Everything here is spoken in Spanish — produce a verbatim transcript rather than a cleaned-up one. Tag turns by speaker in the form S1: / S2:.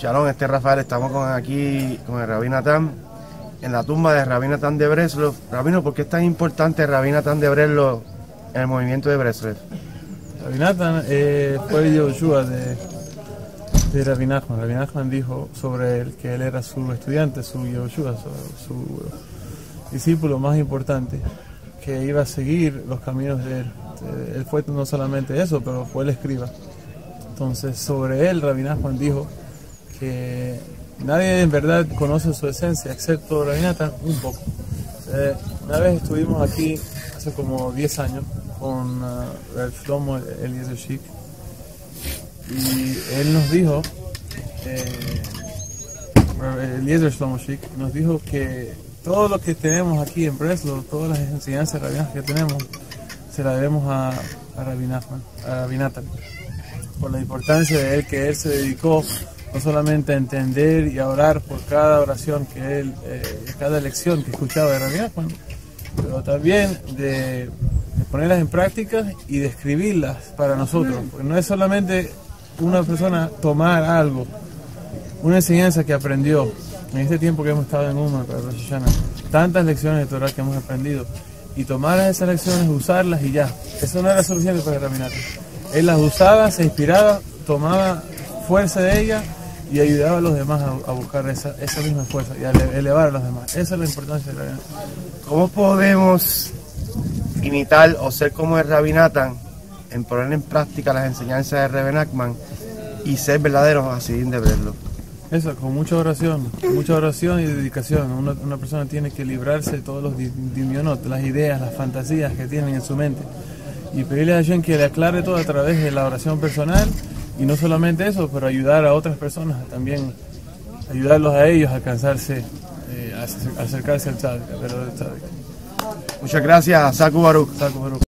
S1: Shalom, este es Rafael, estamos con, aquí con el Rabí Natán, en la tumba de Rabí Natán de Breslov. Rabino, ¿por qué es tan importante Rabí Natán de Breslov en el movimiento de Breslov?
S2: Rabí Natán eh, fue el Yoshua de, de Rabí Nachman. Rabí Nachman dijo sobre él que él era su estudiante, su Yoshua, su, su discípulo más importante, que iba a seguir los caminos de él. Él fue no solamente eso, pero fue el escriba. Entonces, sobre él, Rabí Nachman dijo que nadie en verdad conoce su esencia, excepto Rabí Natán un poco. Eh, una vez estuvimos aquí, hace como diez años, con uh, Rav Shlomo Eliezer Shik, y él nos dijo, eh, Eliezer Shlomo Shik, nos dijo que todo lo que tenemos aquí en Breslov, todas las enseñanzas rabinas que tenemos, se las debemos a, a Rabí Nachman, a Rabí Natán, por la importancia de él, que él se dedicó no solamente a entender y a orar por cada oración que él, eh, cada lección que escuchaba de Rabí Nachman, pero también de, de ponerlas en práctica y de escribirlas para nosotros, porque no es solamente una persona tomar algo, una enseñanza que aprendió en este tiempo que hemos estado en Umar para Rosh Hashanah, tantas lecciones de Torah que hemos aprendido, y tomar esas lecciones, usarlas y ya. Eso no era suficiente para Rabí Natán. Él las usaba, se inspiraba, tomaba fuerza de ellas y ayudaba a los demás a, a buscar esa, esa misma fuerza y a elevar a los demás. Esa es la importancia de Rabí Natán.
S1: ¿Cómo podemos imitar o ser como el Rabí Natán en poner en práctica las enseñanzas de Rabí Nachman y ser verdaderos hasidim de Breslov?
S2: Eso, con mucha oración, mucha oración y dedicación. Una, una persona tiene que librarse de todos los dimionot, las ideas, las fantasías que tienen en su mente, y pedirle a Hashem que le aclare todo a través de la oración personal, y no solamente eso, pero ayudar a otras personas, también ayudarlos a ellos a alcanzarse, eh, a acercarse al Tzadik.
S1: Muchas gracias, Saku Baruch.
S2: Saku Baruch.